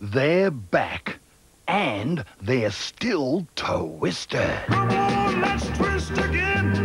They're back. And they're still twisted. Come on, let's twist again.